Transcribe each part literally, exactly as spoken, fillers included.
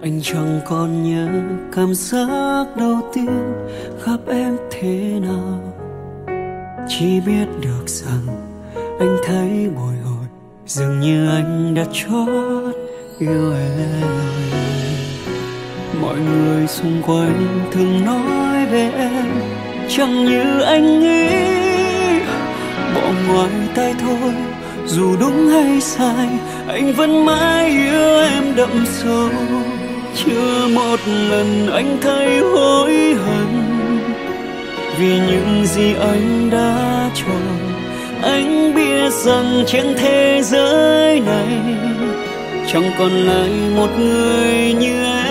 Anh chẳng còn nhớ cảm giác đầu tiên gặp em thế nào, chỉ biết được rằng anh thấy bồi hồi, dường như anh đã chót yêu em. Mọi người xung quanh thường nói về em chẳng như anh nghĩ, bỏ ngoài tai thôi, dù đúng hay sai anh vẫn mãi yêu em đậm sâu. Chưa một lần anh thấy hối hận vì những gì anh đã cho. Anh biết rằng trên thế giới này chẳng còn lại một người như em.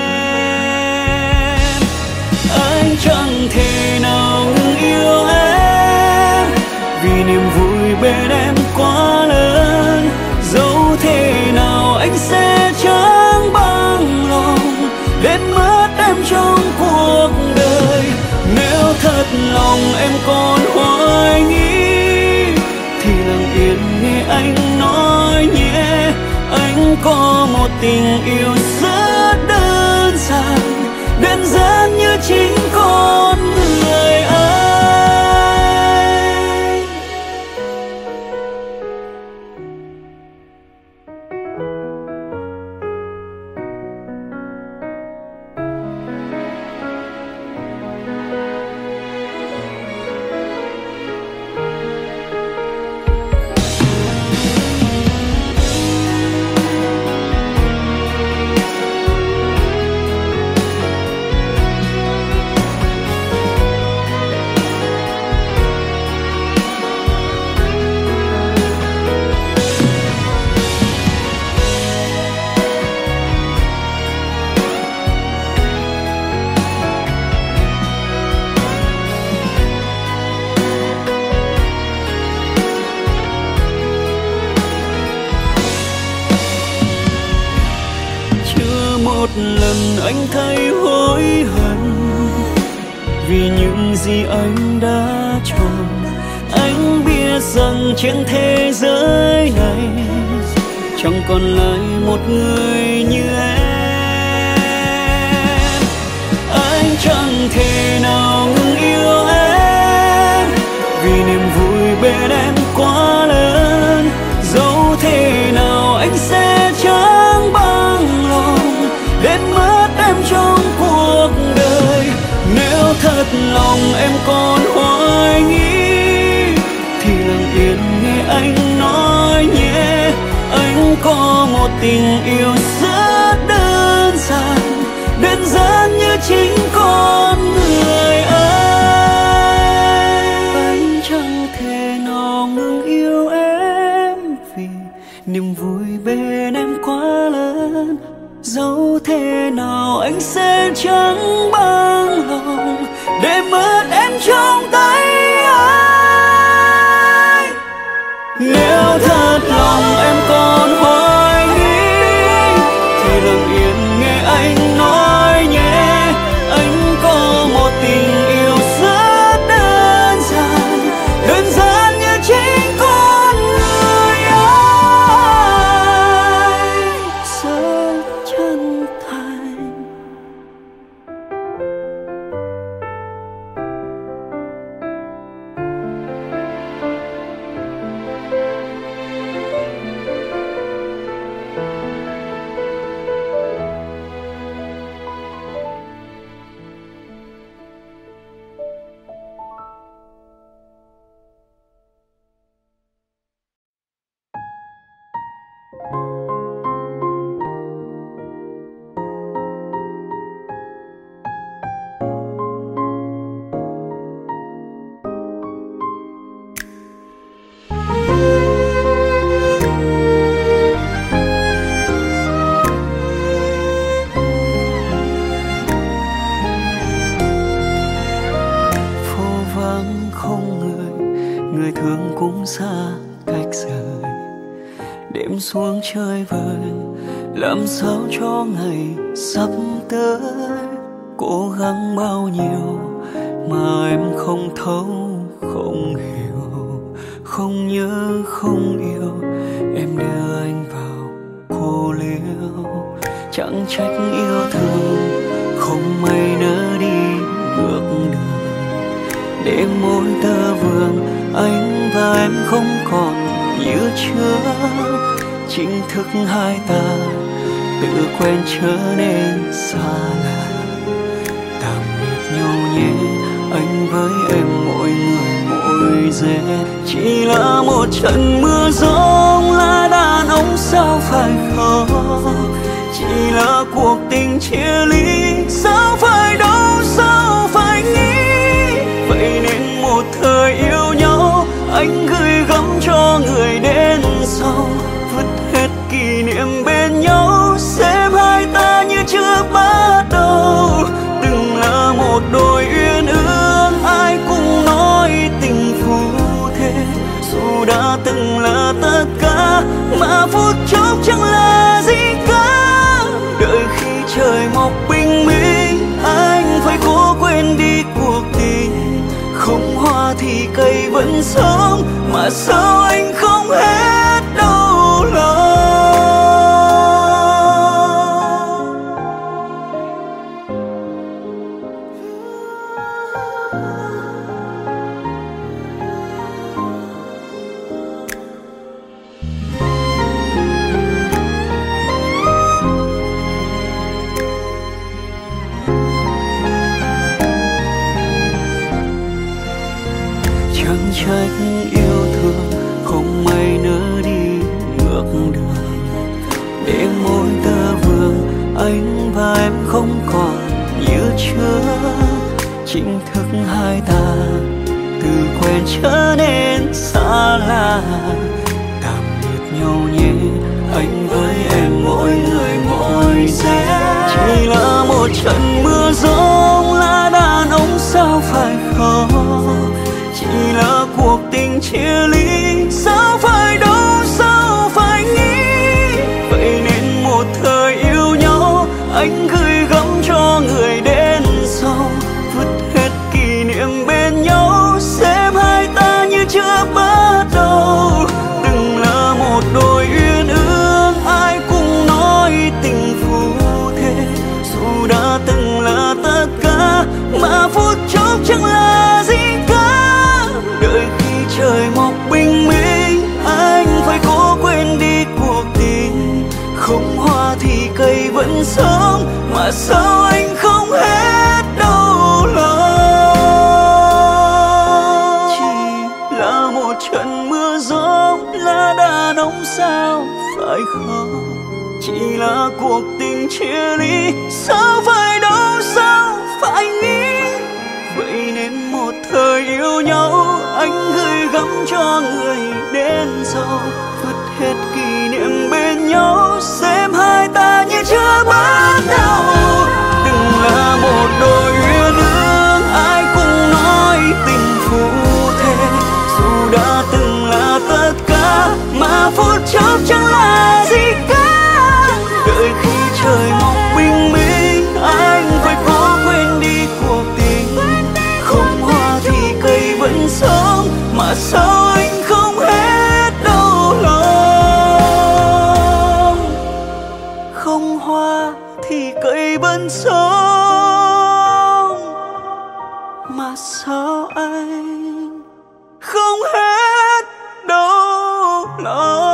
Anh chẳng thể nào ngừng yêu em vì niềm vui bên em quá lớn. Dẫu thế nào anh sẽ chẳng bằng lòng để mất em trong cuộc đời. Nếu thật lòng em còn hoài nghi thì lặng yên nghe anh nói nhé. Anh có một tình yêu rất đơn giản, đơn giản như chính con người anh. Một lần anh thấy hối hận vì những gì anh đã chọn. Anh biết rằng trên thế giới này chẳng còn lại một người như em. Anh chẳng thể nào ngừng yêu em vì niềm vui bên em quá lớn. Dẫu thế nào anh sẽ chẳng bằng lòng để mất em trong cuộc đời. Nếu thật lòng em còn hoài nghi thì lặng yên nghe anh nói nhé. Anh có một tình yêu rất đơn giản, đơn giản như chính con người anh. Anh chẳng thể nào ngừng yêu em vì niềm vui bên em quá lớn. Dẫu thế nào anh sẽ chẳng bằng lòng để mất em trong tay anh. Nếu thật lòng em còn hoài nghi thì lặng yên nghe anh nói nhé. Anh có một tình yêu rất đơn giản, đơn giản như chính con người anh. Rất chân thành. Người thương cũng xa cách rời, đêm xuống chơi vơi, làm sao cho ngày sắp tới. Cố gắng bao nhiêu mà em không thấu không hiểu, không nhớ không yêu. Em đưa anh vào cô liêu, chẳng trách yêu thương không may nỡ đi ngược đường. Để môi tơ vương anh và em không còn như trước, chính thức hai ta tự quen trở nên xa lạ. Tạm biệt nhau nhé anh với em, mỗi người mỗi rét. Chỉ là một trận mưa giông là đàn ông sao phải không? Chỉ là cuộc tình chia ly sao phải đau, sao phải nghĩ. Vậy nên một thời yêu nhau anh gửi gắm cho người đến sau, vứt hết kỷ niệm bên nhau, xem hai ta như chưa bắt đầu. Từng là một đôi uyên ương ai cũng nói tình phù thế, dù đã từng là tất cả mà phút chốc chẳng là gì cả. Đợi khi trời mọc bình minh anh phải cố quên đi cuộc tình, không hoa thì cây vẫn sống mà sao anh không hết đau lòng. Chẳng trách yêu thương không may nỡ đi ngược đường. Để môi tơ vương anh và em không còn như trước, chính thức hai ta từ quen trở nên xa lạ. Tạm biệt nhau nhé anh với em, mỗi người mỗi rét. Chỉ là một trận mưa giông là đàn ông sao phải không? Chỉ là cuộc tình chia ly sao phải đau, sao phải nghĩ. Vậy nên một thời yêu nhau anh gửi gắm cho người đến sau, vứt hết kỷ niệm bên nhau, xem hai ta như chưa bắt đầu. Từng là một đôi uyên ương ai cũng nói tình phù thế, dù đã từng là tất cả mà phút chốc chẳng là gì cả. Đợi khi trời mọc bình minh anh phải cố quên đi cuộc tình, không hoa thì cây vẫn sống mà sao anh không hết đau lòng. Chỉ là một trận mưa giông là đàn ông sao phải không? Chỉ là cuộc tình chia ly sao phải đau, sao phải nghĩ. Vậy nên một thời yêu nhau anh gửi gắm cho người đến sau, vứt hết kỷ niệm bên nhau, xem hai ta như chưa bắt đầu. Từng là một đôi uyên ương ai cũng nói tình phù thế, dù đã từng là tất cả mà phút chốc chẳng là gì cả. Đợi khi trời mọc bình minh anh phải cố quên đi cuộc tình, không hoa thì cây vẫn sống mà sao anh không hết đau lòng. Không hoa thì cây vẫn sống mà sao anh không hết đau lòng.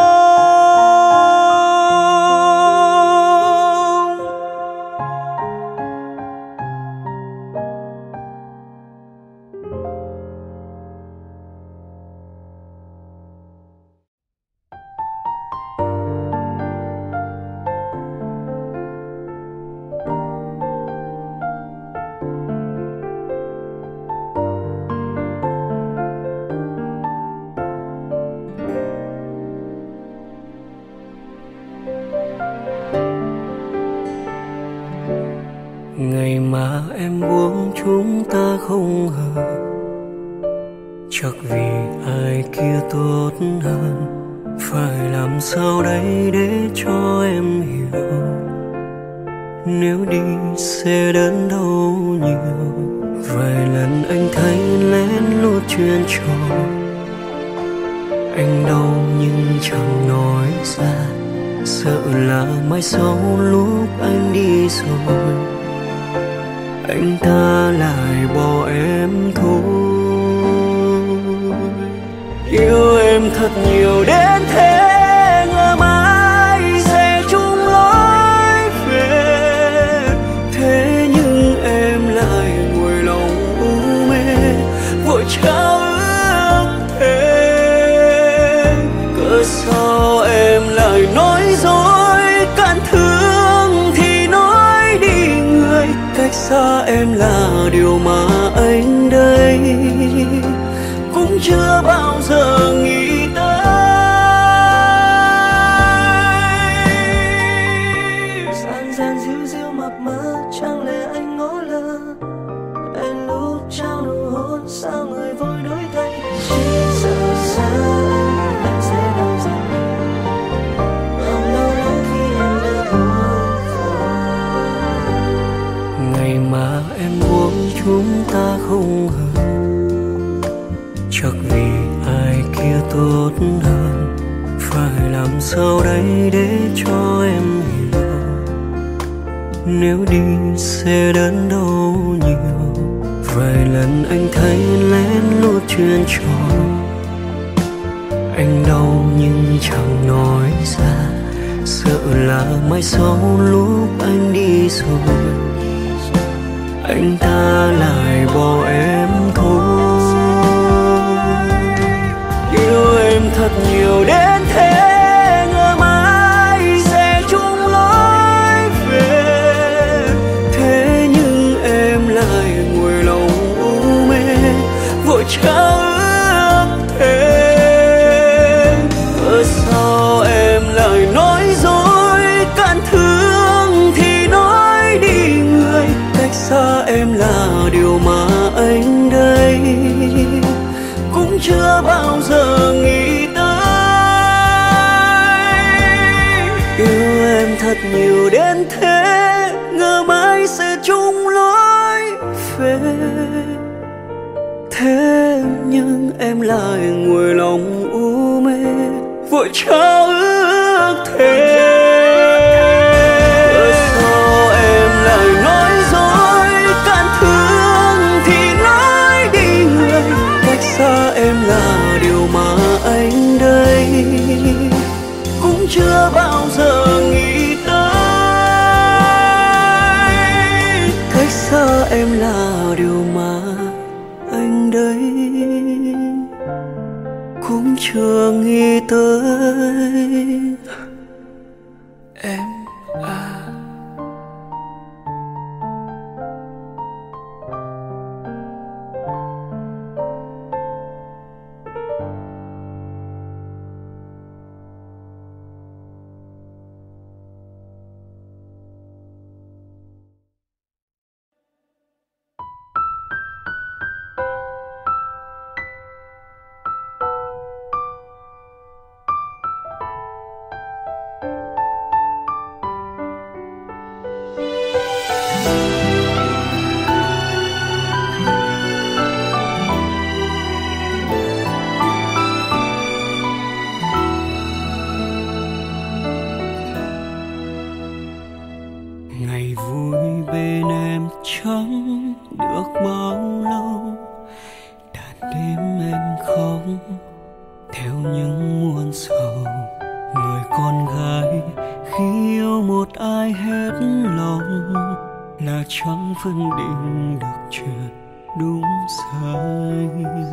Ngày mà em buông chúng ta không hợp, chắc vì ai kia tốt hơn. Phải làm sao đây để cho em hiểu, nếu đi sẽ đớn đau nhiều. Vài lần anh thấy lén lút chuyện trò, anh đau nhưng chẳng nói ra. sợ là mai sau lúc anh đi rồi anh ta lại bỏ em thôi. Yêu em thật nhiều đến thế, ngờ mãi sẽ chung lối về. Thế nhưng em lại ngồi lòng u mê, vội trao ước thề. Cớ sao em lại nói dối, cạn thương thì nói đi người. Cách xa em là điều mà anh đây cũng chưa bao giờ nghĩ tới. Gian gian díu díu mập mờ, chẳng lẽ anh ngó lơ. Em lúc trao nụ hôn, sao người vội đổi thay. Chỉ sợ xa anh, anh sẽ đau dần. Không lâu lắm khi em đã buồn phiền. Ngày mà em buông chúng ta không hợp, chắc vì ai kia tốt hơn. Phải làm sao đây để cho em hiểu, nếu đi sẽ đớn đau nhiều. Vài lần anh thấy lén lút chuyện trò, anh đau nhưng chẳng nói ra. Sợ là mai sau lúc anh đi rồi anh ta lại bỏ em thôi. Yêu em thật nhiều đến thế, ngờ mãi sẽ chung lối về. Thế nhưng em lại ngồi lòng u mê, vội trao ước thề. Cớ sao em lại nói dối, cạn thương thì nói đi người. Cách xa em là điều mà anh đây cũng chưa bao giờ nghĩ tới. Yêu em thật nhiều đến thế, ngờ mãi sẽ chung lối về. Thế nhưng em lại ngồi lòng u mê, vội trao ước thề. Cớ sao em lại nói dối, cạn thương thì nói đi người. Cách xa em là điều mà anh đây cũng chưa bao giờ nghĩ tới. Cách xa em là điều mà anh đây cũng chưa nghĩ tới. Em à. Ngày vui bên em chẳng được bao lâu, đàn đêm em không theo những muôn sầu. Người con gái khi yêu một ai hết lòng là chẳng phân định được chuyện đúng sai.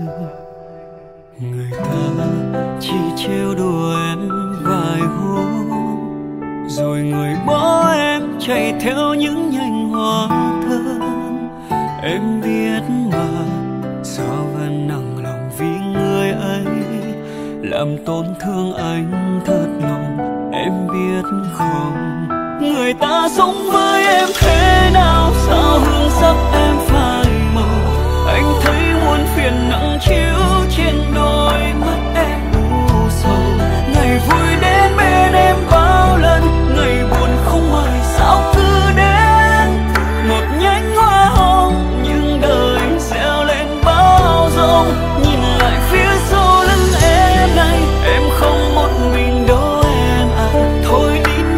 Người ta chỉ trêu đùa em vài hôm, rồi người bỏ em chạy theo những nhành hoa thơm. Em biết mà sao vẫn nặng lòng vì người ấy làm tổn thương anh thật lòng. Em biết không, người ta sống với em thế nào, sao hương sắc em phai màu. Anh thấy muôn phiền nặng chiếu trên đôi mắt em u sầu. Ngày vui đến bên em bao lần, ngày buồn không mời sao cứ đến. Một nhánh hoa hồng nhưng đời gieo lên bao rông. Nhìn lại phía sau lưng em này, em không một mình đâu em à. Thôi đi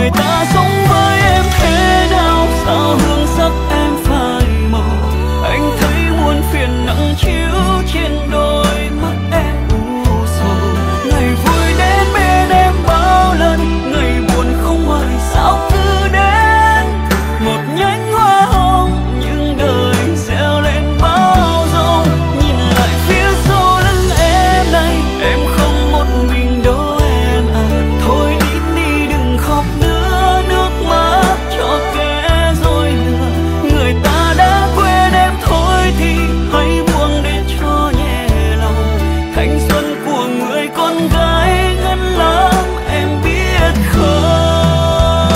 người ta sống với em thế nào, sao hương sắc em phai màu. Anh thấy muôn phiền nặng chiếu trên đôi mắt em u sầu. Ngày vui đến bên em bao lần, ngày buồn không hoài sao cứ đến. Một nhánh hoa hồng nhưng đời gieo lên bao dòng. Nhìn lại phía sau lưng em này, em không một mình đâu em à. Thôi đi đi đừng khóc nữa, nước mắt cho kẻ dối lừa. Người ta đã quên em thôi thì hãy buông để cho nhẹ lòng. Thanh xuân của người con gái ngắn lắm em biết không.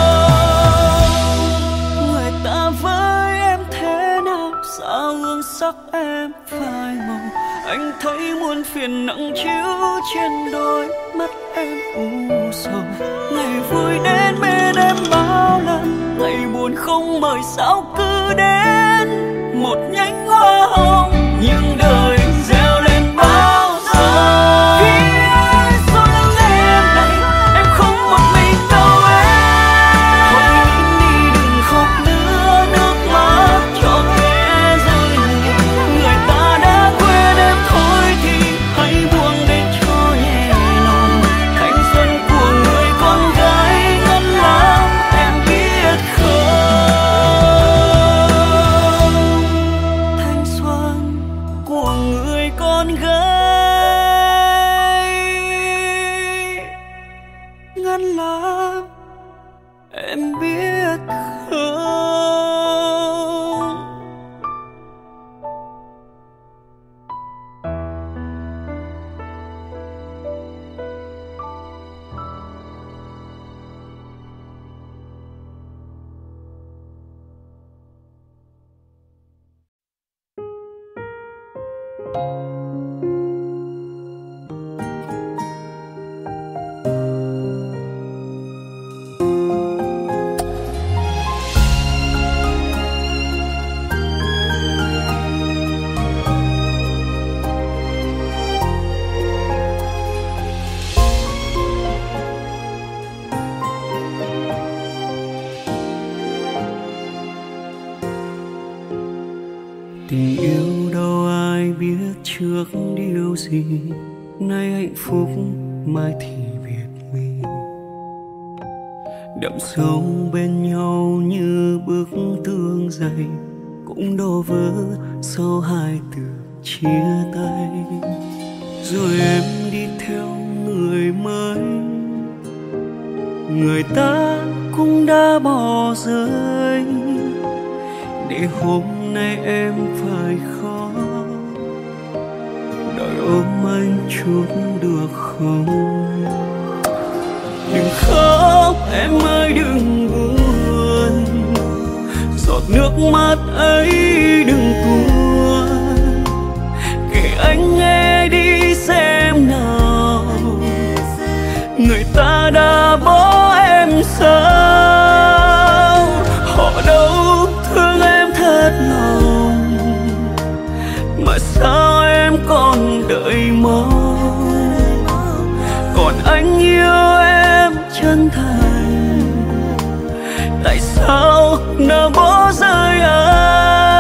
Người ta với em thế nào, sao hương sắc em phai màu. Anh thấy muôn phiền nặng chiếu trên đôi mắt em u sầu. Ngày vui đến bên em bao lần, ngày buồn không mời sao cứ đến. Một nhánh hoa hồng nhưng đời gieo lên bao giờ. Phía sau lưng em này, em không một mình đâu em. Thôi đi đừng khóc nữa, nước mắt cho kẻ dối lừa. Người ta đã quên em thôi thì hãy buông để cho nhẹ lòng. Thanh xuân của người con gái ngắn lắm em biết không. Thanh xuân của người con gái ngắn lắm em biết không. Tình yêu đâu ai biết trước điều gì, nay hạnh phúc mai thì biệt ly. Đậm sâu bên nhau như bức tường dày, cũng đổ vỡ sau hai từ chia tay. Rồi em đi theo người mới, người ta cũng đã bỏ rơi. Để hôm nay em phải khó đòi ôm anh chút được không. Đừng khóc em ơi đừng buồn, giọt nước mắt ấy đừng tuôn. Kể anh nghe đi xem nào, người ta đã bỏ em sao. Họ đâu thương em thật lòng, mà sao em còn đợi mong. Còn anh yêu em chân thành, tại sao nỡ bỏ rơi anh.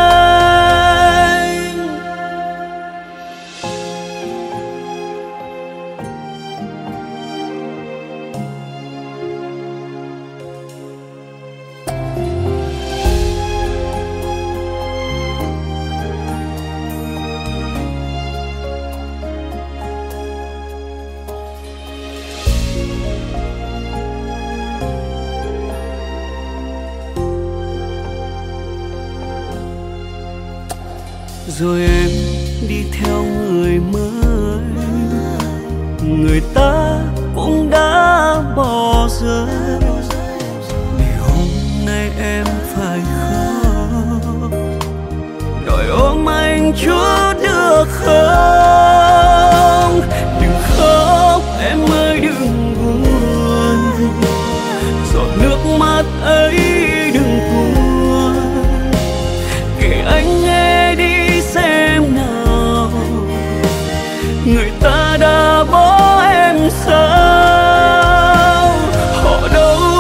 Rồi em đi theo người mới, người ta cũng đã bỏ rơi. Để hôm nay em phải khóc, đòi ôm anh chút được không. Đừng khóc em ơi đừng buồn, giọt nước mắt ấy đừng tuôn. Kể anh nghe đi xem nào, người ta đã bỏ em sao. Họ đâu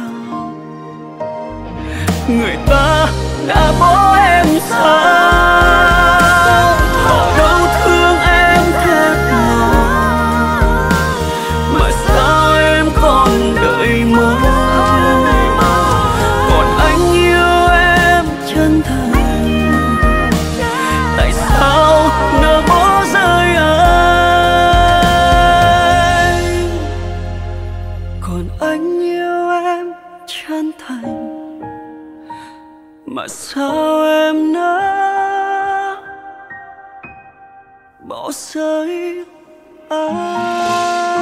Người ta đã bỏ em sao, họ đâu thương em thật lòng, mà sao em còn đợi mong. Còn anh yêu em chân thành, tại sao nỡ bỏ rơi anh. Còn anh yêu em chân thành, mà sao em nỡ bỏ rơi anh.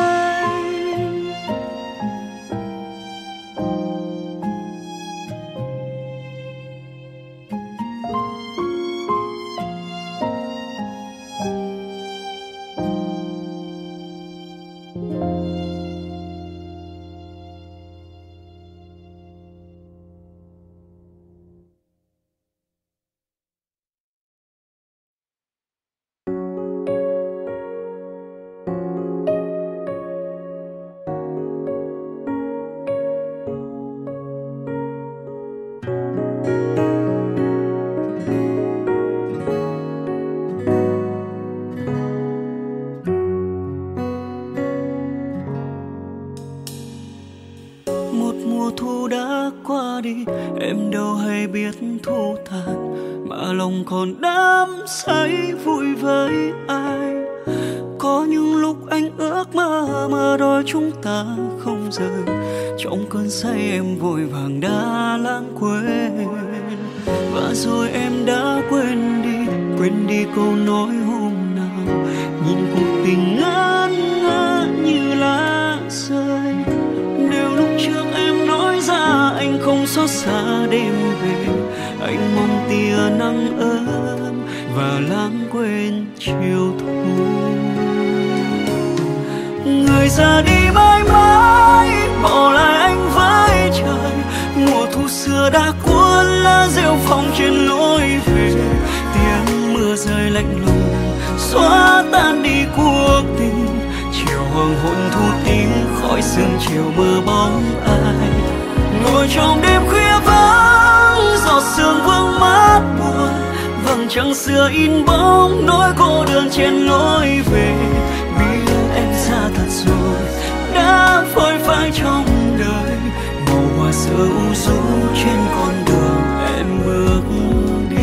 Em đâu hay biết thu tàn, mà lòng còn đắm say vui với ai. Có những lúc anh ước mơ mơ đôi chúng ta không rời, trong cơn say em vội vàng đã lãng quên. Và rồi em đã quên đi, quên đi câu nói hôm nào, nhìn cuộc tình ngẩn ngơ như lá rơi. Nếu lúc trước em nói ra anh không xót xa đêm về, anh mong tia nắng ấm và lãng quên chiều thu. Người ra đi mãi mãi bỏ lại anh với trời, mùa thu xưa đã cuốn lá rêu phong trên lối về. Tiếng mưa rơi lạnh lùng xóa tan đi cuộc tình, chiều hoàng hôn thu tím khói sương chiều mơ bóng ai. Ngồi trong đêm khuya vắng giọt sương vương mát buồn, vầng trăng xưa in bóng nỗi cô đơn trên lối về. Biết em xa thật rồi đã phôi phai trong đời, màu hoa sữa u rũ trên con đường em bước đi.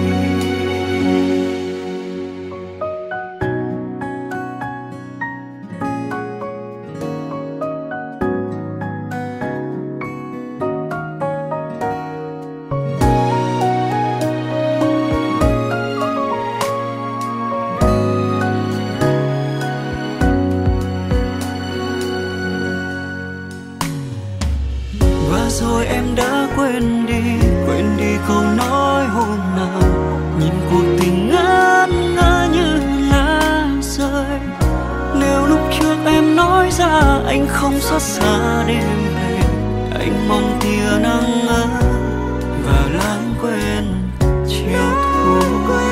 Rồi em đã quên đi, quên đi câu nói hôm nào, nhìn cuộc tình ngẩn ngơ như lá rơi. Nếu lúc trước em nói ra anh không xót xa đêm về, anh mong tia nắng ấm và lãng quên chiều thu.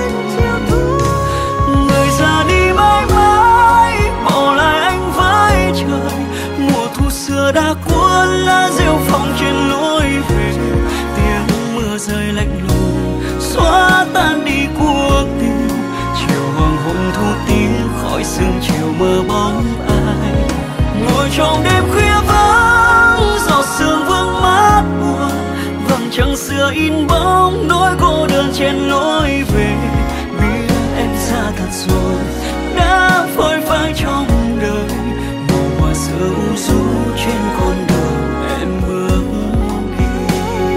Người ra đi mãi mãi bỏ lại anh với trời, mùa thu xưa đã cuốn lá rêu phong trên lối về. Tiếng mưa rơi lạnh lùng xóa tan đi cuộc tình, chiều hoàng hôn thu tím khói sương chiều mơ bóng ai. Ngồi trong đêm khuya vắng giọt sương vương mát buồn, vầng trăng xưa in bóng nỗi cô đơn trên lối về. Biết em xa thật rồi đã phôi phai trong đời, màu hoa sữa u rũ trên con đường em bước đi.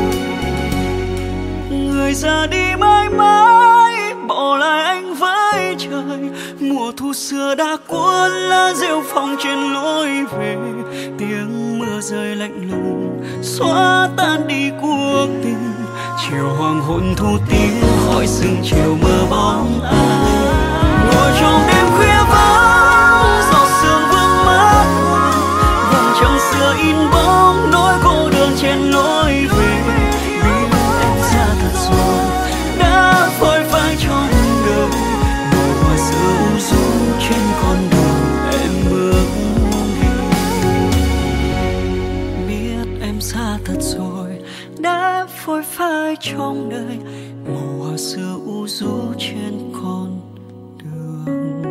Người ra đi mãi mãi bỏ lại anh với trời, mùa thu xưa đã cuốn lá rêu phong trên lối về. Tiếng mưa rơi lạnh lùng xóa tan đi cuộc tình, chiều hoàng hôn thu tím khói sương chiều mơ bóng ai. Ngồi trong đêm khuya vắng giọt sương vương mát buồn, vầng trăng xưa in bóng nỗi cô đơn trên lối về. Biết em xa thật rồi đã phôi phai trong đời, màu hoa sữa u rũ trên con đường em bước đi. Biết em xa thật thật rồi đã phôi phai trong đời, màu hoa xưa u rũ trên con đường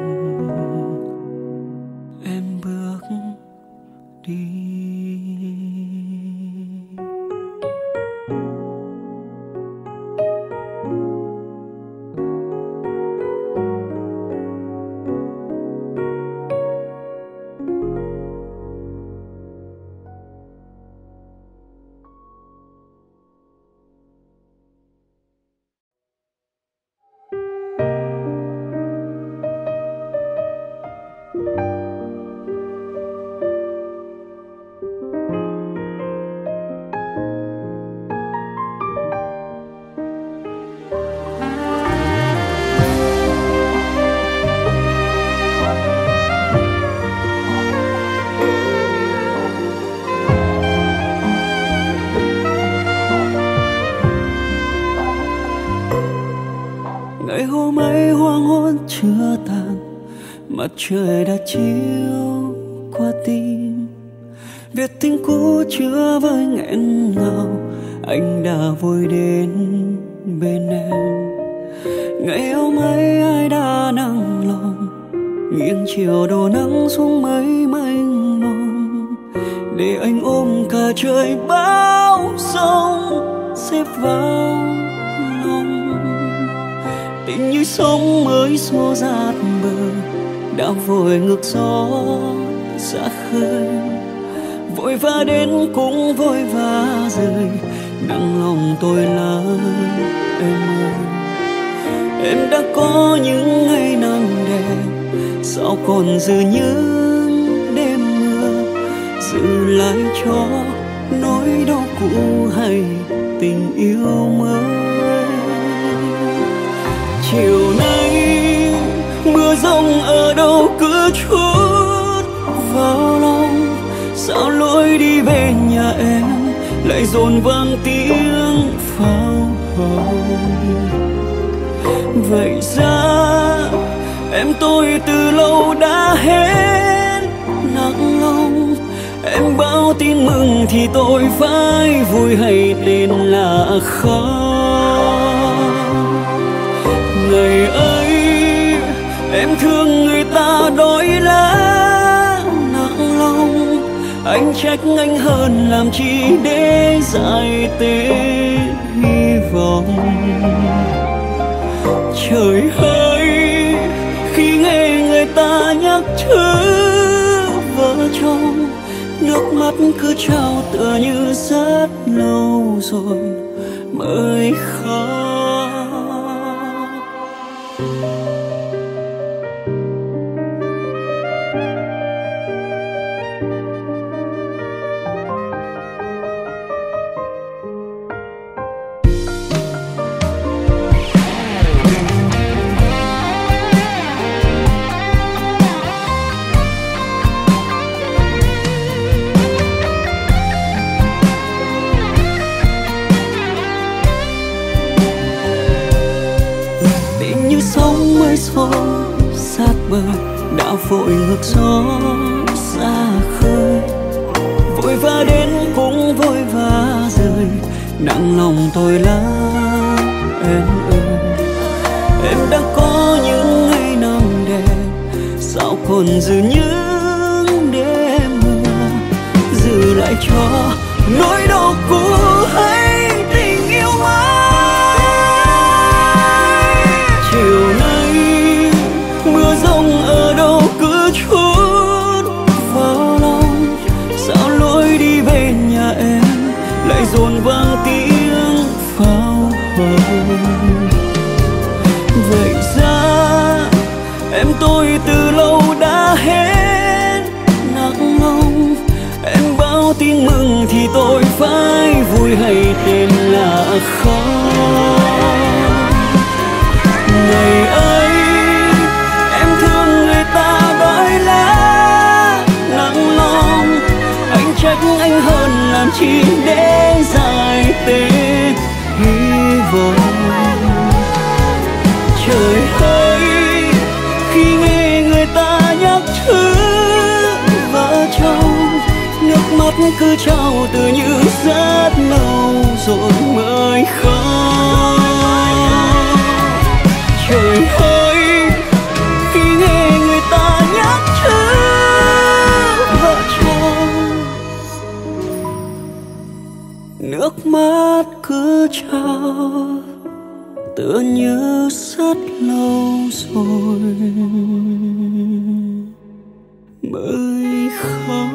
em bước đi. Ngày hôm ấy hoàng hôn chưa tàn, mặt trời đã chiếu qua tim. Việc tình cũ chưa với nghẹn ngào, anh đã vội đến bên em. Ngày hôm ấy ai đã nặng lòng, nghiêng chiều đổ nắng xuống mấy mênh mông, để anh ôm cả trời bão giông xếp vào lòng. Tình như sóng mới xô dạt bờ, đã vội ngược gió ra khơi, vội vã đến cũng vội vã rời, nặng lòng tôi là em ơi. Em đã có những ngày nắng đẹp, sao còn giữ những đêm mưa, giữ lại cho nỗi đau cũ hay tình yêu mới. Chiều nay mưa giông ở đâu cứ chút vào lòng, sao lối đi về nhà em lại dồn vang tiếng pháo hồng. Vậy ra em tôi từ lâu đã hết nặng lòng, em báo tin mừng thì tôi phải vui hay tên là khóc. Ngày ấy em thương người ta đói lá nặng lòng, anh trách anh hơn làm chi để giải tên hy vọng. Trời ơi, khi nghe người ta nhắc thứ vợ chồng, nước mắt cứ trao tựa như rất lâu rồi mới khóc. Xô sát bờ đã vội ngược gió ra khơi, vội vã đến cũng vội vã rời, nặng lòng tôi là em ơi. Em đã có những ngày nắng đẹp, sao còn giữ những đêm mưa, giữ lại cho nỗi đau cũ hay tình yêu mới. Chiều nay mưa giông ở đâu cứ chút vào lòng, sao lối đi về nhà em lại dồn vang tiếng pháo hồng. Vậy ra em tôi từ lâu đã hết nặng lòng, em báo tin mừng thì tôi phải vui hay tên là khóc. Ngày ấy em thương người ta đói lá nặng lòng, anh trách anh hơn làm chi để giải tên hy vọng. Trời ơi, khi nghe người ta nhắc thứ vợ chồng, nước mắt cứ cứ trao từ như rất lâu rồi mới khóc. Trời ơi, khi nghe người ta nhắc chữ vợ chồng, nước mắt cứ trào tựa như rất lâu rồi mới khóc.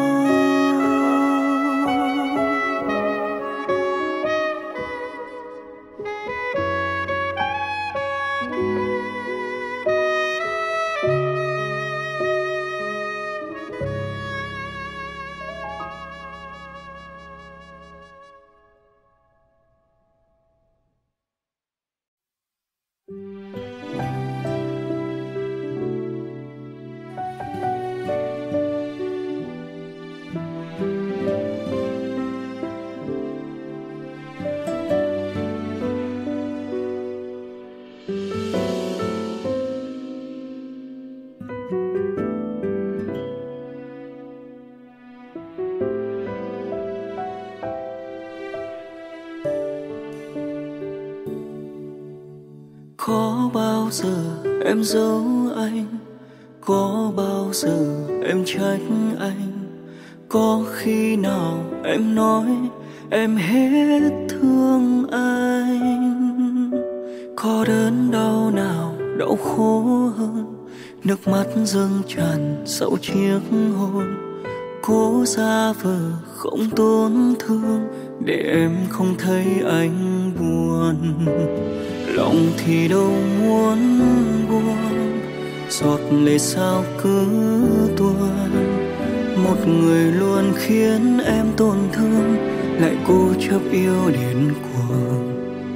Có bao giờ em giấu anh, có bao giờ em trách anh, có khi nào em nói em hết thương anh. Có đớn đau nào đau khổ hơn nước mắt dâng tràn sau chiếc hôn. Cố giả vờ không tổn thương để em không thấy anh buồn. Lòng thì đâu muốn buông, giọt lệ sao cứ tuôn. Một người luôn khiến em tổn thương, lại cố chấp yêu đến cuồng.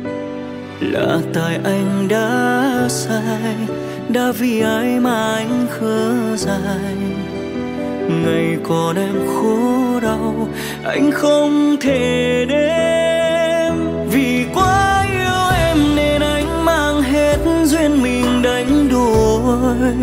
Là tại anh đã sai, đã vì ai mà anh khờ dại. Ngày còn em khổ đau, anh không thể đếm. Vì quá yêu em nên anh mang hết duyên mình đánh đuổi.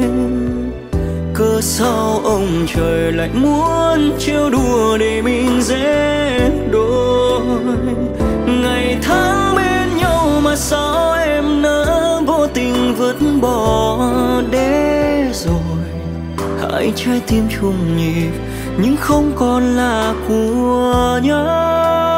Cớ sao ông trời lại muốn trêu đùa để mình dễ đôi. Ngày tháng bên nhau mà sao em nỡ vô tình vứt bỏ để rồi. Hai trái tim chung nhịp nhưng không còn là của nhau.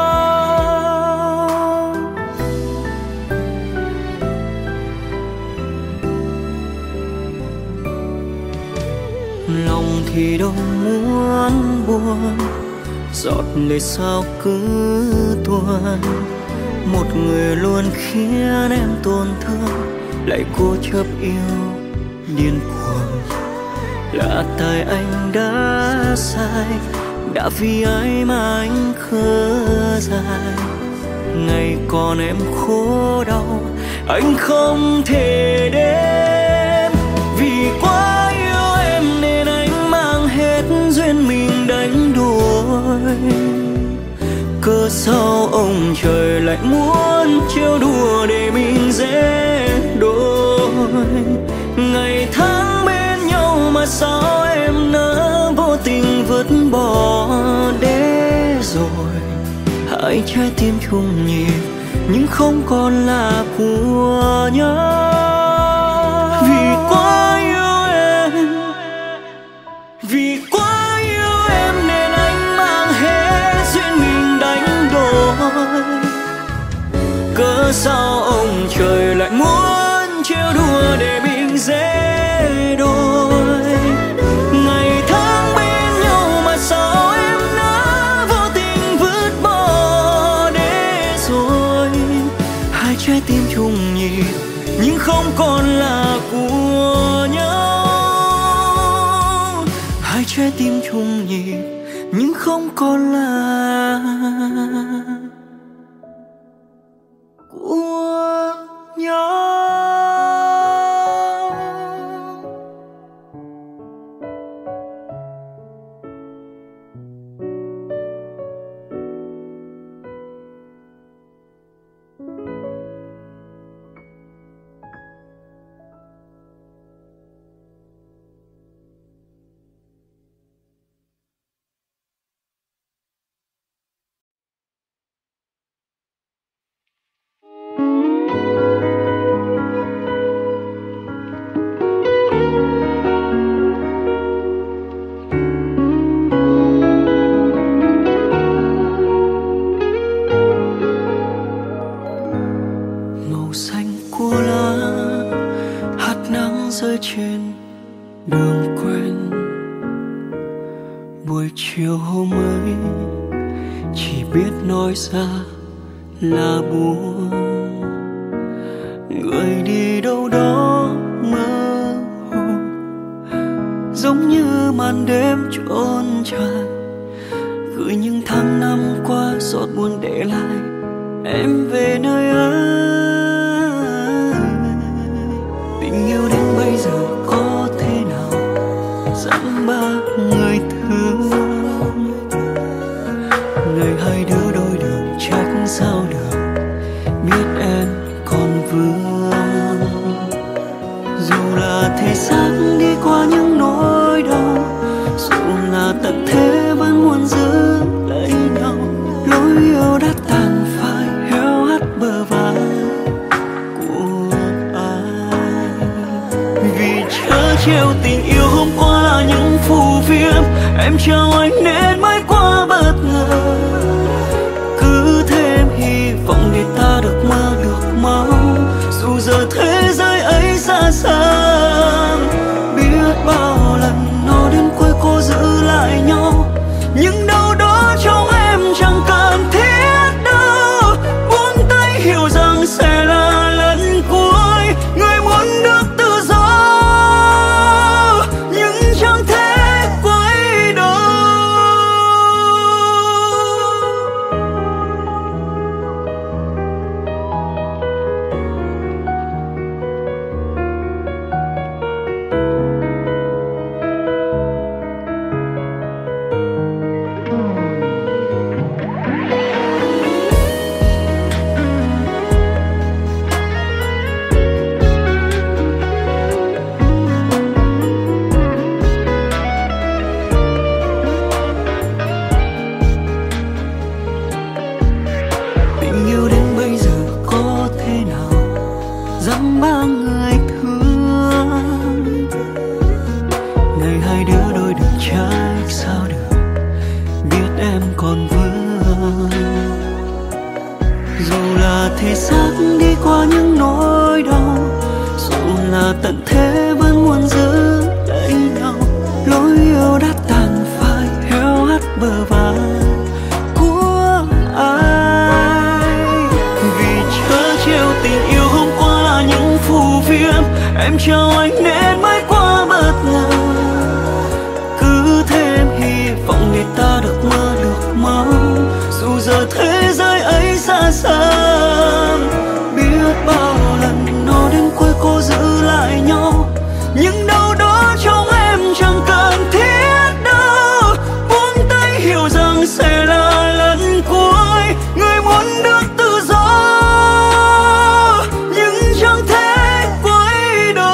Lòng thì đâu muốn buồn, giọt lệ sao cứ tuôn. Một người luôn khiến em tổn thương, lại cố chấp yêu điên cuồng. Là tại anh đã sai, đã vì ai mà anh khờ dại. Ngày còn em khổ đau, anh không thể đếm. Vì quá yêu em nên anh mang hết duyên mình đánh đuổi. Cớ sao ông trời lại muốn trêu đùa để mình dễ đôi. Ngày tháng bên nhau mà sao em nỡ vô tình vứt bỏ để rồi. Hai trái tim chung nhịp nhưng không còn là của nhau. Vì quá yêu em, vì quá yêu em nên anh mang hết duyên mình đánh đổi. Cớ sao ông trời lại muốn trêu đùa để mình dễ đôi. Ngày tháng bên nhau mà sao em đã vô tình vứt bỏ để rồi. Hai trái tim chung nhịp nhưng không còn là của nhau. Hai trái tim chung nhịp nhưng không còn là của nhau. rơi trên đường quen. Buổi chiều hôm ấy chỉ biết nói ra là buồn. Người đi đâu đó mơ hồ, giống như màn đêm trốn trải, gửi những tháng năm qua giọt buồn để lại em về nơi ấy. Tình yêu đến bây giờ có thể nào dăm ba người thương, người hai đứa đôi đường trách sao được, biết em còn vương. Dù là thể xác đi qua những nỗi đau, dù là tận thế vẫn muốn giữ lấy nhau. Lối yêu đã tàn phai héo hắt bờ vai của ai, vì chớ trêu tình yêu hôm qua là những phù phiếm. Em chào anh nên mãi quá bất ngờ, cứ thêm hy vọng để ta được mơ được mong. Dù giờ thế giới ấy xa xăm, biết bao lần nó đến cuối cô giữ lại nhau, nhưng đâu đó trong em chẳng cần thiết đâu. Buông tay hiểu rằng sẽ là lần cuối, người muốn được tự do nhưng chẳng thể quay đầu. Tình yêu đến bây giờ có thể nào dăm ba người thương, ngày hai đứa đôi đường trách sao được, biết em còn vương. Dù là thể xác đi qua những nỗi đau, dù là tận thế vẫn muốn giữ lấy nhau. Lối yêu đã tàn phai héo hắt bờ vai của ai, vì chớ trêu tình yêu hôm qua là những phù phiếm. Em chào anh nên mãi quá bất ngờ, cứ thêm hy vọng để ta được mơ được mong. Dù giờ thế giới ấy xa xăm, biết bao lần nó đến cuối cô giữ lại nhau, nhưng đâu đó trong em chẳng cần thiết đâu. Buông tay hiểu rằng sẽ là lần cuối, người muốn được tự do nhưng chẳng thể quay đầu.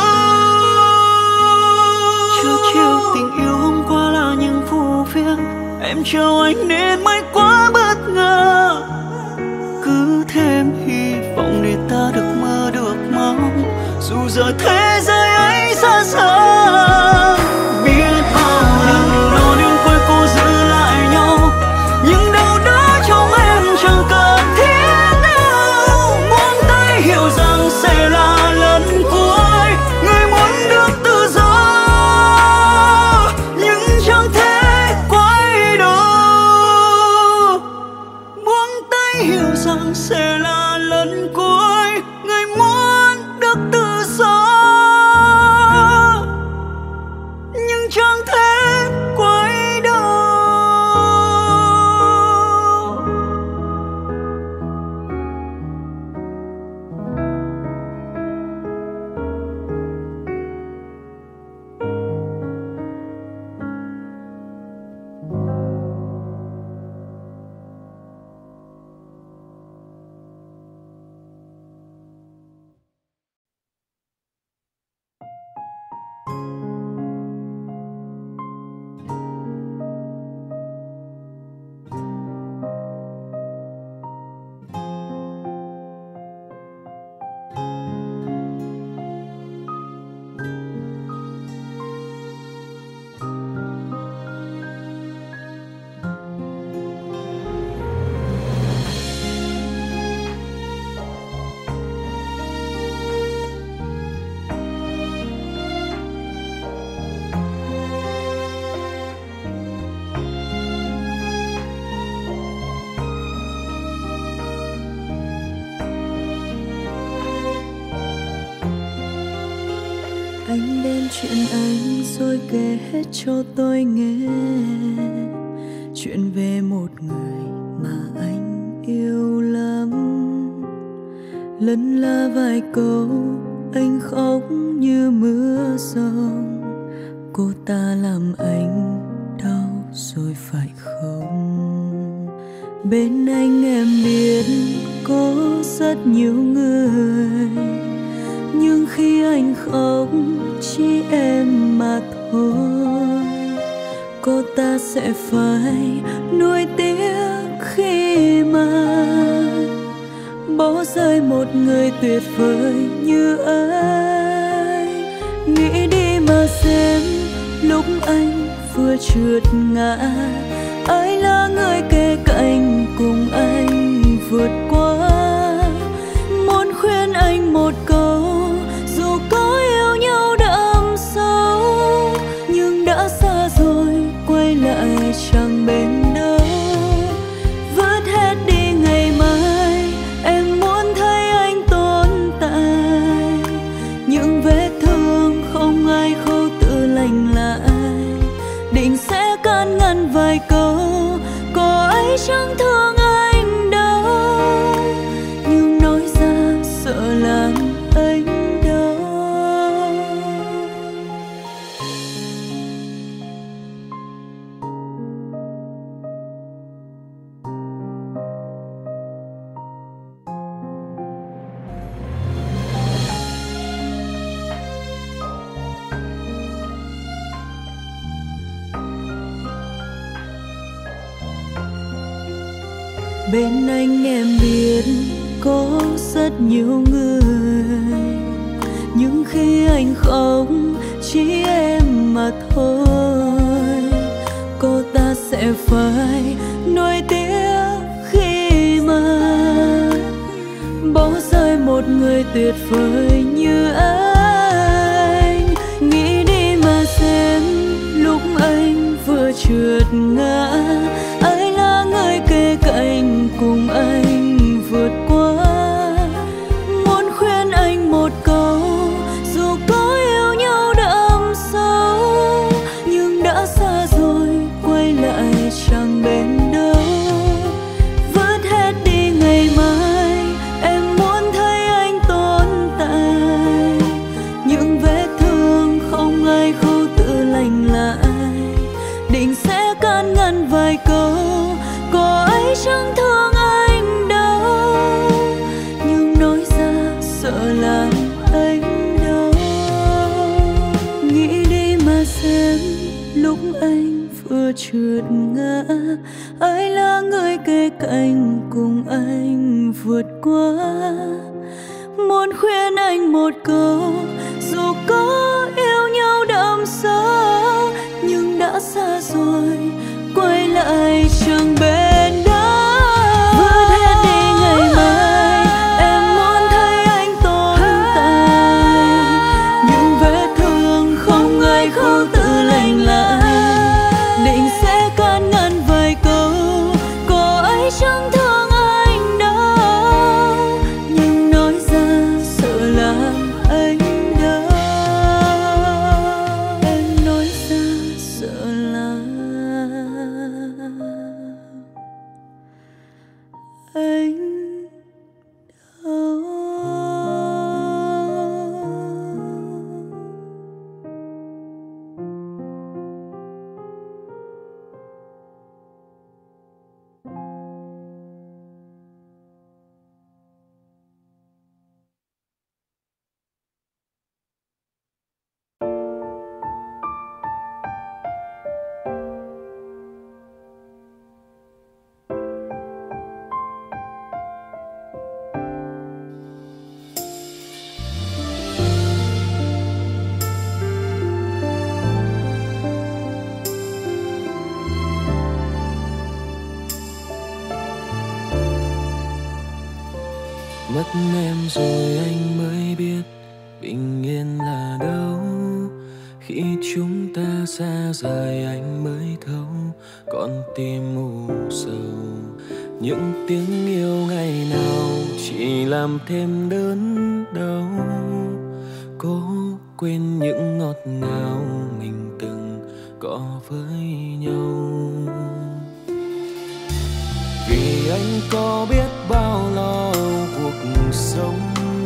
Chưa chiều tình yêu hôm qua là những phù phiếm. Em chào anh nên mãi quá bất ngờ, cứ thêm hy vọng để ta được mơ được mong. Dù giờ thế giới ấy xa xăm, biết bao lần nó đến cuối cô giữ lại nhau, nhưng đâu đó trong em chẳng cần thiết đâu. Buông tay hiểu rằng sẽ là lần cuối, người muốn được tự do nhưng chẳng thể quay đầu. Buông tay hiểu rằng sẽ là lần cuối, người muốn được tự do nhưng chẳng thể quay đầu. chuyện anh rồi kể hết cho tôi nghe. Chuyện về một người mà anh yêu lắm. Lân la vài câu anh khóc như mưa rông. Cô ta làm anh đau rồi phải không? Bên anh em biết có rất nhiều người, nhưng khi anh khóc chỉ em mà thôi. Cô ta sẽ phải nuối tiếc khi mà bỏ rơi một người tuyệt vời như anh. Nghĩ đi mà xem, lúc anh vừa trượt ngã, ai là người kề cạnh cùng anh vượt qua. Muốn khuyên anh một câu, dù có yêu nhau đậm sâu, nhưng đã xa rồi quay lại chẳng bên đâu. Vớt hết đi ngày mai, em muốn thấy anh tồn tại. Những vết thương không ai khâu tự lành lại, định sẽ can ngăn vài câu, cô ấy chẳng thương anh đâu, nhưng nói ra sợ làm anh đau. Bên anh em biết có rất nhiều người, nhưng khi anh khóc chỉ em mà thôi. Cô ta sẽ phải nuối tiếc khi mà bỏ rơi một người tuyệt vời như anh. Nghĩ đi mà xem, lúc anh vừa trượt ngã, ai là người kề cạnh cùng anh vượt qua. Muốn khuyên anh một câu, dù có yêu nhau đậm sâu, nhưng đã xa rồi quay lại chẳng bên đâu. Vớt hết đi ngày mai, em muốn thấy anh tồn tại. Những vết thương không ai khâu tự lành lại, định sẽ can ngăn vài câu, cô ấy chẳng thương anh đâu, nhưng nói ra sợ làm anh đau. Nghĩ đi mà xem, lúc anh vừa trượt ngã, ai là người kề cạnh cùng anh vượt qua. Muốn khuyên anh một câu, dù có yêu nhau đậm sâu, nhưng đã xa rồi quay lại chẳng bên đâu. Vớt hết đi ngày mai, em muốn thấy anh tồn tại. Những vết thương không ai khâu tự lành lại, định sẽ can ngăn vài câu, cô ấy chẳng thương anh đâu, nhưng nói ra sợ làm anh đau. Em nói ra sợ làm anh đau. Mất em rồi anh mới biết bình yên là đâu. Khi chúng ta xa rời anh mới thấu con tim u sầu. Những tiếng yêu ngày nào chỉ làm thêm đớn đau. Cố quên những ngọt ngào mình từng có với nhau. Vì anh có biết bao lo cuộc sống,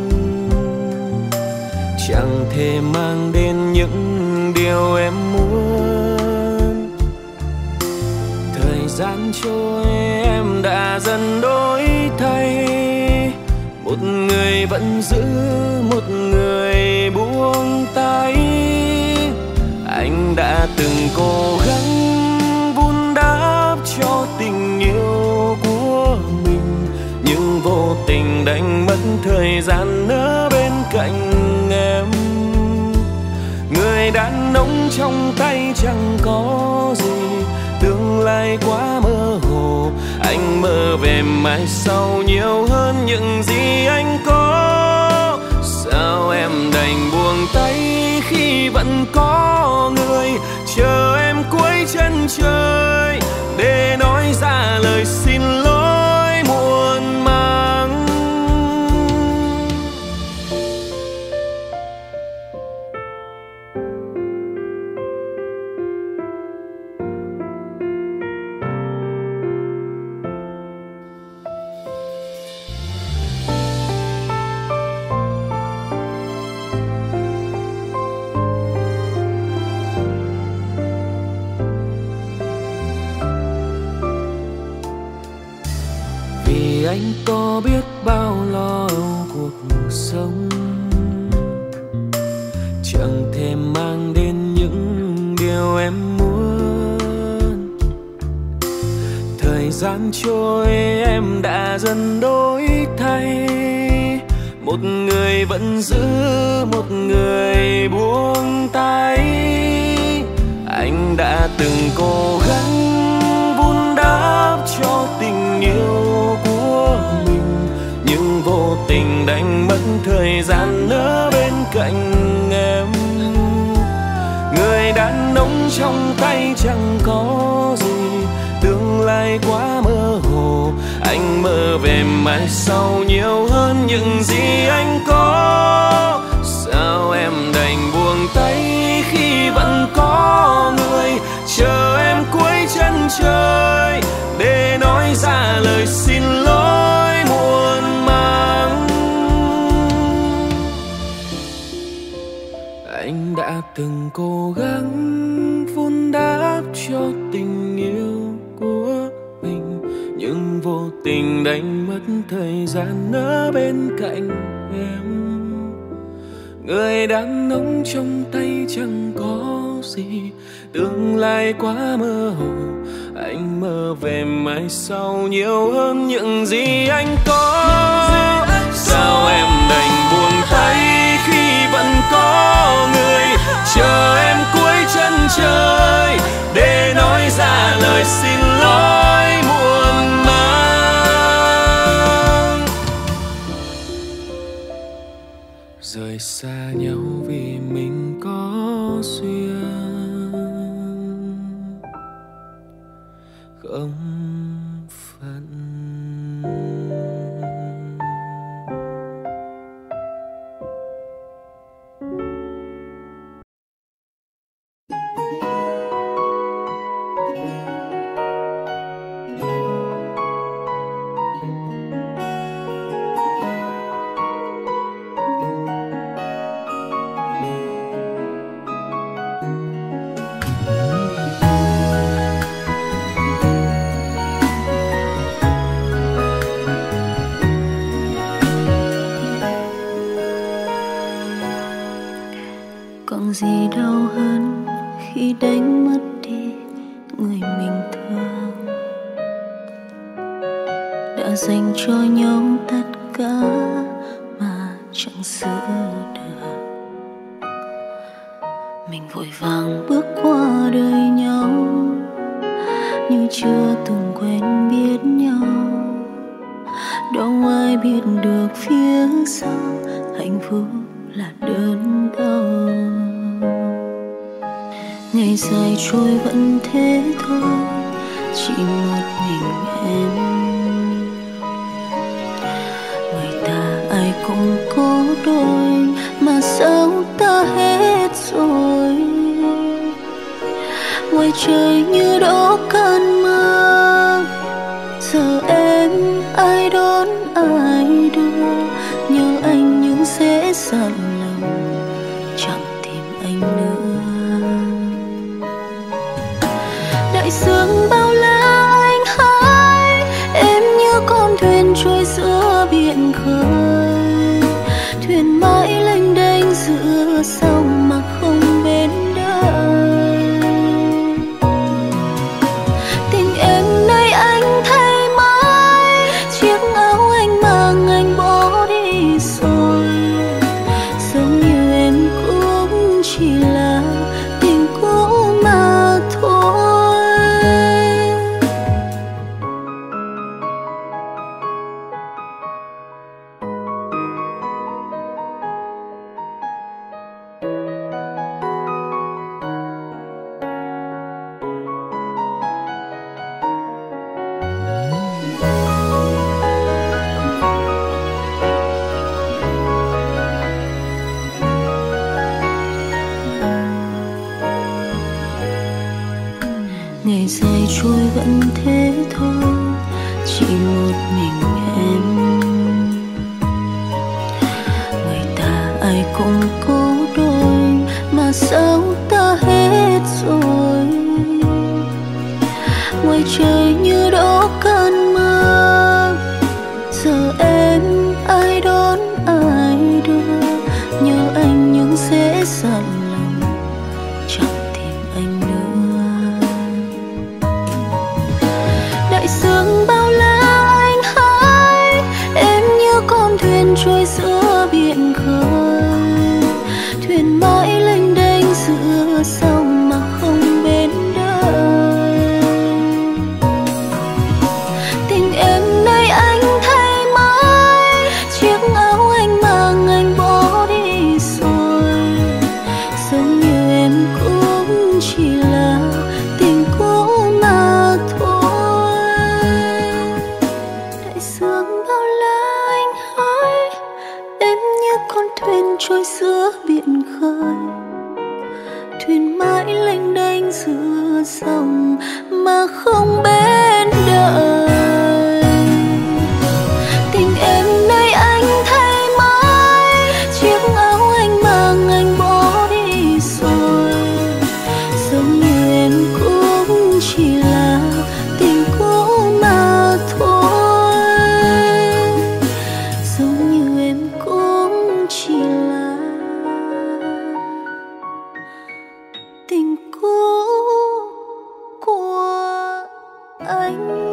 chẳng thể mang đến những điều em muốn. Thời gian trôi em đã dần đổi thay, một người vẫn giữ, một người buông tay. Anh đã từng cố gắng vun đắp cho tình yêu của mình, nhưng vô tình đánh mất thời gian ở bên cạnh em. Người đàn ông trong tay chẳng có gì, tương lai quá mơ hồ. Anh mơ về mai sau nhiều hơn những gì anh có. Sao em đành buông tay khi vẫn có người chờ em cuối chân trời để nói ra lời xin lỗi muộn màng. Anh có biết bao lo cuộc sống, chẳng thể mang đến những điều em muốn. Thời gian trôi em đã dần đổi thay, một người vẫn giữ, một người buông tay. Anh đã từng cố gắng vun đắp cho tình yêu của mình, nhưng vô tình đánh mất thời gian ở bên cạnh em. Người đàn ông trong tay chẳng có gì, tương lai quá mơ hồ. Anh mơ về mai sau nhiều hơn những gì anh có. Sao em đành buông tay khi vẫn có người chờ em cuối chân trời để nói ra lời xin lỗi muộn màng. Anh đã từng cố gắng vun đắp cho tình yêu của mình, nhưng vô tình đánh mất thời gian ở bên cạnh em. Người đàn ông trong tay chẳng có gì, tương lai quá mơ hồ. Anh mơ về mai sau nhiều hơn những gì anh có. Sao em đành buông tay khi vẫn có người chờ em cuối chân trời để nói ra lời xin lỗi muộn màng. Rời xa nhau vì mình có duyên không phận. Còn gì đau hơn khi đánh mất đi người mình thương, đã dành cho nhau tất cả mà chẳng giữ được. Mình vội vàng bước qua đời nhau như chưa từng quen biết nhau. Đâu ai biết được phía sau hạnh phúc là đớn đau. Ngày dài trôi vẫn thế thôi, chỉ một mình em. Người ta ai cũng có đôi, mà sao ta hết rồi. Ngoài trời như đổ cơn mưa, giờ em ai đón ai đưa, nhớ anh nhưng sẽ dặn lòng chẳng tìm anh nữa. Đại dương bao la anh hỡi, em như con thuyền trôi giữa biển khơi, thuyền mãi lênh đênh giữa sông mà không bến đời. Tình em nơi anh thay mãi, chiếc áo anh mang anh bỏ đi rồi, giống như em cũng chỉ là tình cũ mà thôi. Ngày dài trôi vẫn thế thôi, chỉ một mình em. Người ta ai cũng có đôi, mà sao ta hết rồi. Ngoài trời như đổ cơn mưa, giờ em ai đón ai đưa, nhớ anh nhưng sẽ dặn lòng chẳng tìm anh nữa. Đại dương bao la anh hỡi, em như con thuyền trôi giữa biển khơi, thuyền mãi lênh đênh giữa sông mà không bến đời. Tình em nơi anh thay mãi, chiếc áo anh mang anh bỏ đi rồi, giống như em cũng chỉ là tình cũ mà thôi. Đại dương bao la anh hỡi, em như con thuyền trôi giữa biển khơi, thuyền mãi lênh đênh giữa sông mà không bến đời. Tình em nơi anh thay mãi, chiếc áo anh mang anh bỏ đi rồi, giống như em cũng chỉ là tình cũ mà thôi, giống như em cũng chỉ là tình cũ của anh.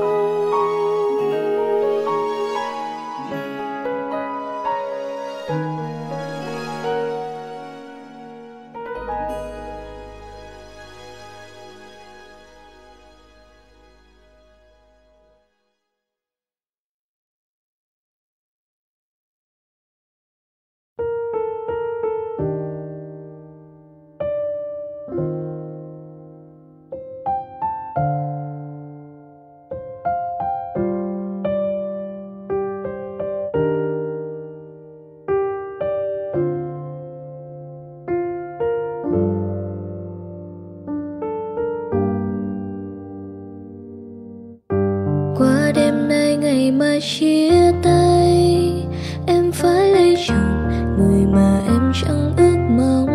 Qua đêm nay ngày mai chia tay, em phải lấy chồng người mà em chẳng ước mong.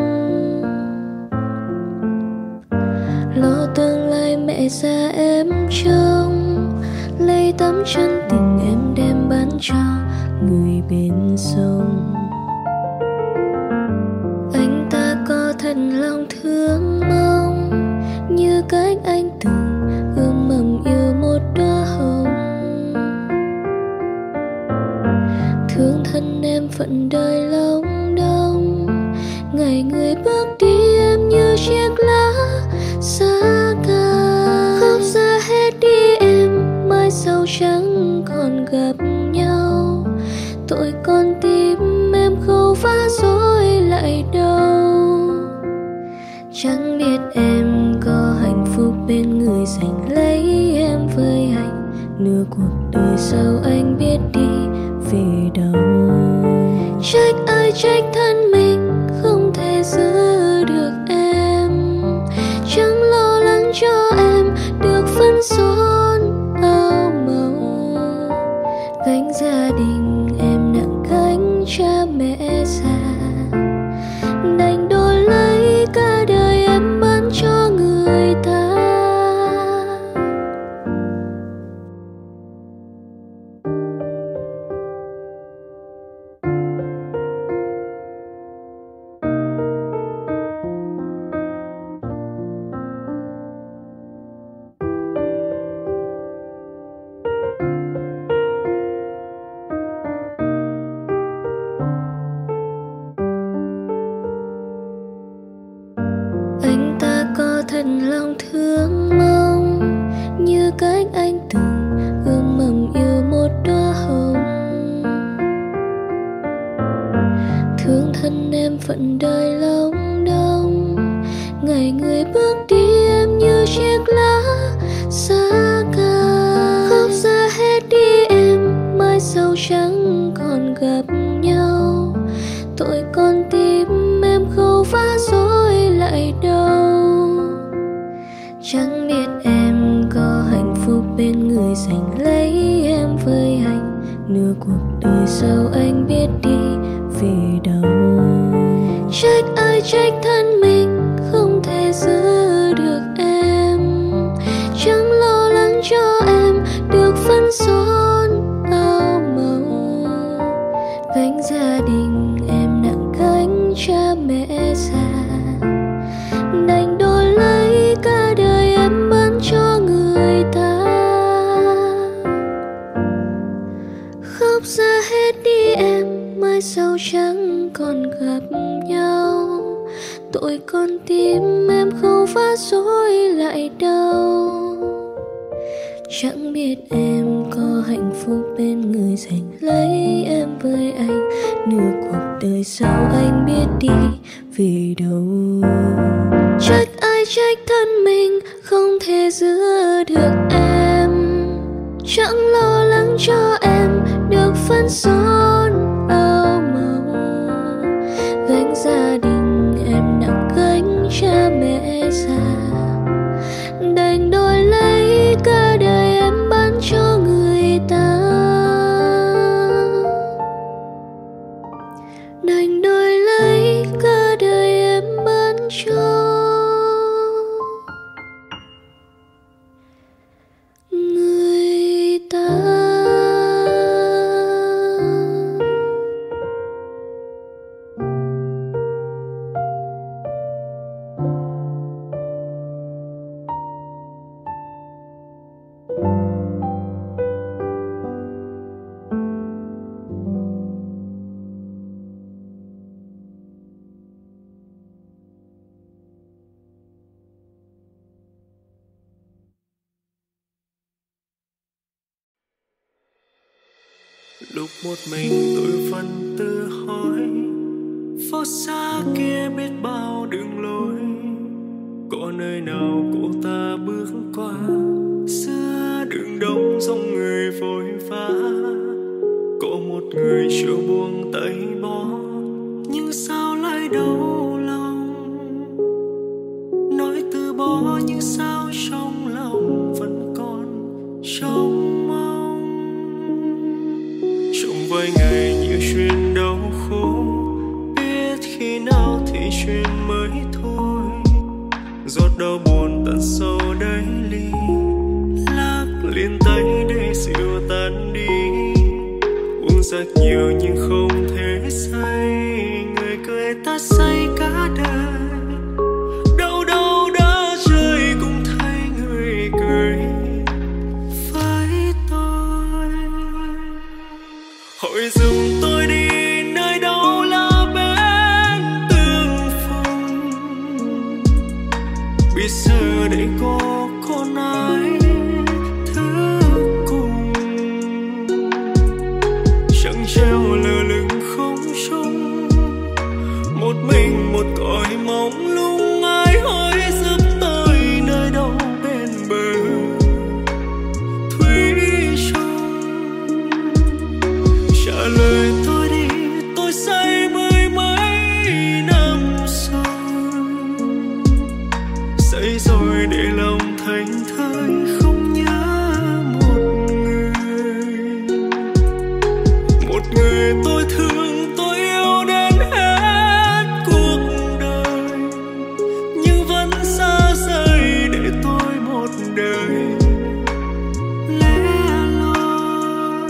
Lo tương lai mẹ già em trông, lấy tấm chân tình em đem bán cho người bên sông. Anh ta có thật lòng thương mong, như cách anh từng ươm mầm yêu một đóa hồng. Thương thân em phận đời lòng đông, ngày người bước đi em như chiếc lá xa cà. Khóc ra hết đi em, mai sau chẳng còn gặp nhau. Tội con tim em khâu vá dối lại đâu. Chẳng biết em có hạnh phúc bên người giành lấy em với anh. Nửa cuộc đời sau anh biết đi về đâu. Trách ai trách thân mình, đình em nặng gánh cha mẹ già, đành đổi lấy cả đời em bán cho người ta. Anh ta có thật lòng thương mong như cách anh từng ươm mầm yêu một đóa hồng. Thương thân em phận đời lòng đông, ngày người bước đi em như chiếc lá xa cà. Khóc ra hết đi em, mai sau chẳng còn gặp nhau. Tội con tim em khâu phá dối lại đâu. Chẳng biết em có hạnh phúc bên người giành lấy em với anh. Nửa cuộc đời sau anh biết đi vì đâu. Trách ai trách thân mình không thể giữ được em. Chẳng lo lắng cho em được phân son áo màu. Gánh gia đình em nặng gánh cha mẹ già, đành đổi lấy cả đời em bán cho người ta. Khóc ra hết đi em, mai sau chẳng còn gặp nhau. Tội con tim em không phá dối lại đâu. Chẳng biết em có hạnh phúc bên người giành lấy em với anh. Nửa cuộc đời sau anh biết đi vì đâu. Trách ai trách thân mình không thể giữ được em. Chẳng lo lắng cho em được phân son áo màu. Gánh gia đình em nặng gánh cha mẹ già, đành đổi lấy cả đời em bán cho người ta. Đành đổi lấy cả đời em bán cho người ta. Lúc một mình tôi vẫn tự hỏi, phố xa kia biết bao đường lối, có nơi nào cô ta bước qua giữa đường đông dòng người vội vã. Có một người chưa buông tay bỏ, nhưng sao lại đau lòng. Nói từ bỏ nhưng sao trong lòng vẫn còn trông mong. Trong vài ngày nhiều chuyện đau khổ, biết khi nào thì chuyện mới thôi. Giọt đau buồn tận sâu đáy ly, lắc liền tay để dịu tan đi. Uống rất nhiều nhưng không thể say, người cười ta say cả đời. Đâu đâu đã chơi cũng thấy người cười với tôi. Hỏi dùm tôi đi, nơi đâu là bên tương phùng. Biết giờ đây có con ai thứ cùng. Chẳng treo lơ lửng không chung, một mình một cõi mong lung. Ai hỏi giúp tôi nơi đâu bên bờ thủy chung. Trả lời tôi đi, tôi say mười mấy năm rồi. Say rồi để lòng thành thơi, không nhớ một người. người tôi thương tôi yêu đến hết cuộc đời, nhưng vẫn xa rời để tôi một đời lẻ loi.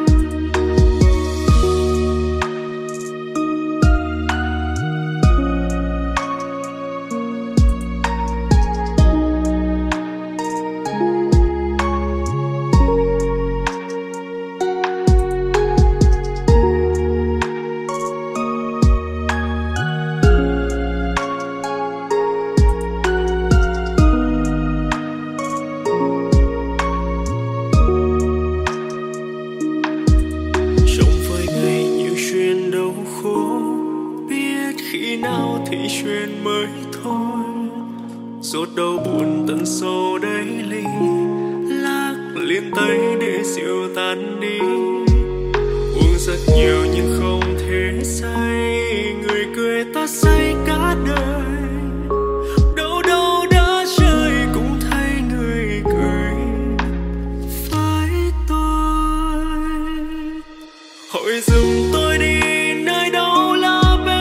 Rốt đau buồn tận sâu đáy ly, lắc lên tay để dịu tan đi. Uống rất nhiều nhưng không thể say, người cười ta say cả đời. Đâu đâu đã chơi cũng thấy người cười phải tôi. Hỏi dùm tôi đi nơi đâu là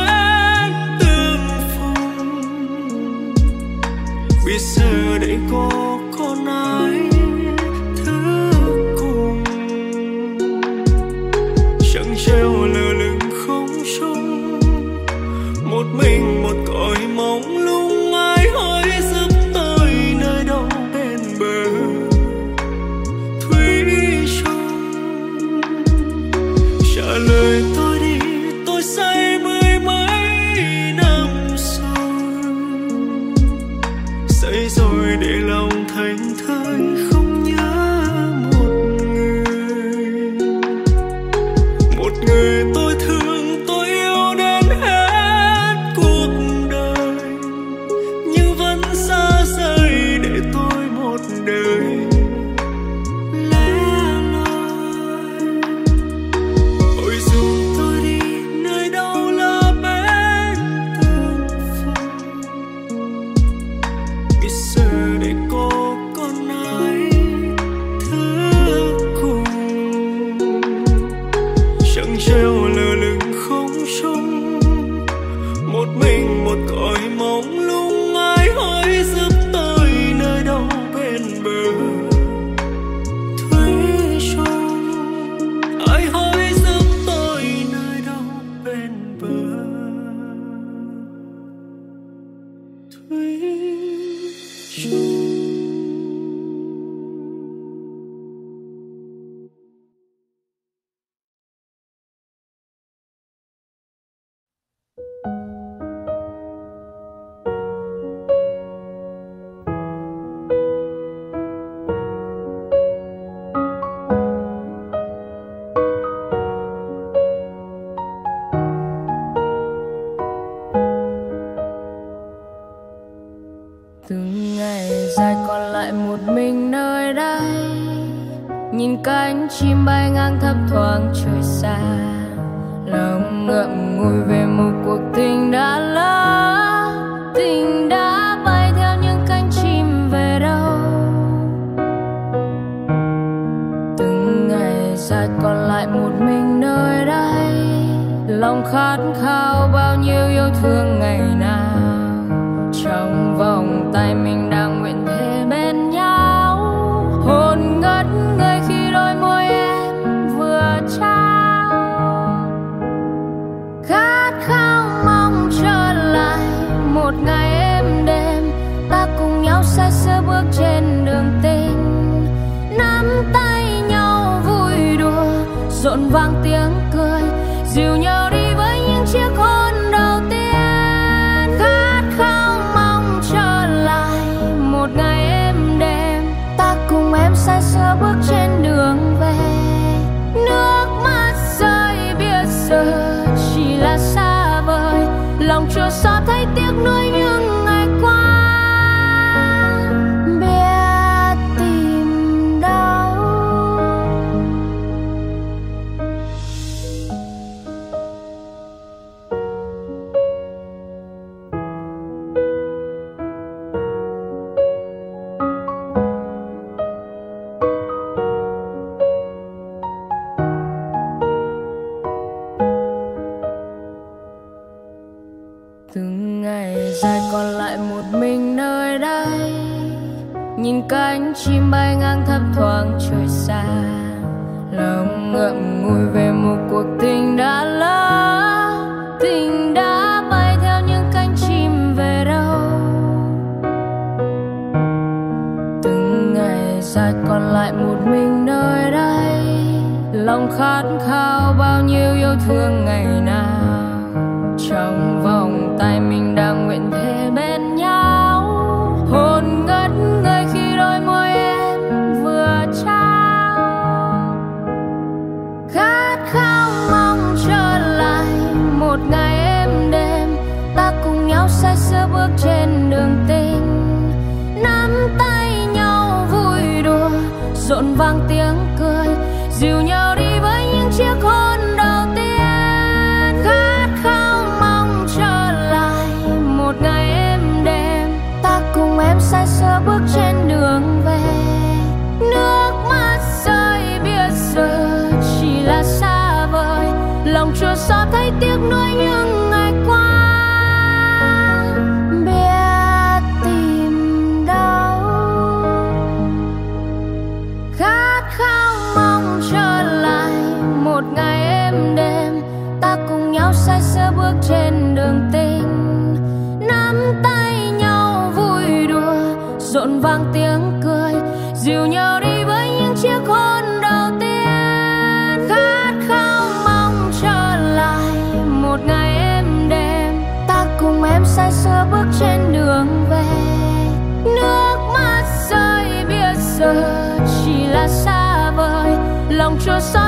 biết giờ đây có con ai thứ cùng, chẳng treo lơ lửng không trung, một mình một cõi mong lung. Ai hỏi giúp tôi nơi đâu bên bờ thủy chung, trả lời tôi đi tôi say mười mấy năm say rồi để lòng thành thơi không nhớ một người, một người tôi thương tôi yêu đến hết cuộc đời, nhưng vẫn xa rời để tôi một đời lẻ loi. Ôi dù tôi đi nơi đâu là bên tương phùng, biết giờ để có con ai thứ cùng, chẳng treo lơ lửng không trung, một mình một cõi mong lung. Ai hỏi giúp tôi nơi đâu bên bờ thủy chung, ai hỏi giúp tôi nơi đâu bên bờ thủy chung. Từng ngày dài còn lại một mình nơi đây, nhìn cánh chim bay ngang thấp thoáng trời xa, lòng ngậm ngùi về một cuộc tình đã lỡ, tình đã bay theo những cánh chim về đâu. Từng ngày dài còn lại một mình nơi đây, lòng khát khao bao nhiêu yêu thương ngày nào, trong vòng tay mình đang nguyện thề bên nhau. Hồn ngất ngây khi đôi môi em vừa trao, khát khao mong trở lại một ngày êm đềm, ta cùng nhau say sưa bước trên đường tình, nắm tay nhau vui đùa rộn vang tiếng cười, dìu nhau đi với những chiếc hôn đầu tiên. Khát khao mong trở lại một ngày êm đềm, ta cùng em say sưa bước trên đường về. Nước mắt rơi biết giờ chỉ là xa vời, lòng chua xót thấy tiếc nuối những ngày qua. Biết tìm đâu dài còn lại một mình nơi đây, nhìn cánh chim bay ngang thấp thoáng trời xa, lòng ngậm ngùi về một cuộc tình đã lỡ, tình đã bay theo những cánh chim về đâu. Từng ngày dài còn lại một mình nơi đây, lòng khát khao bao nhiêu yêu thương ngày nào, trong vòng tay mình đang nguyện thề bên nhau, hồn ngất ngây khi đôi môi em vừa trao. Khát khao mong trở lại một ngày êm đềm, ta cùng nhau say sưa bước trên đường tình, nắm tay nhau vui đùa rộn vang tiếng cười, dìu nhau đi với những chiếc hôn đầu tiên. Khát khao mong trở lại một ngày êm đềm, ta cùng em say sưa bước trên đường về, nước mắt rơi biết giờ chỉ là xa vời, lòng chua xót thấy tiếc nuối những ngày qua, biết tìm đâu. Khát khao mong trở lại một ngày êm đềm, ta cùng nhau say sưa bước trên đường tình, nắm tay nhau vui đùa rộn vang tiếng cười, dìu nhau đi với những chiếc hôn đầu tiên. Khát khao mong trở lại một ngày êm đềm, ta cùng em say sưa bước trên đường về, nước mắt rơi biết giờ chỉ là xa vời, lòng chua xót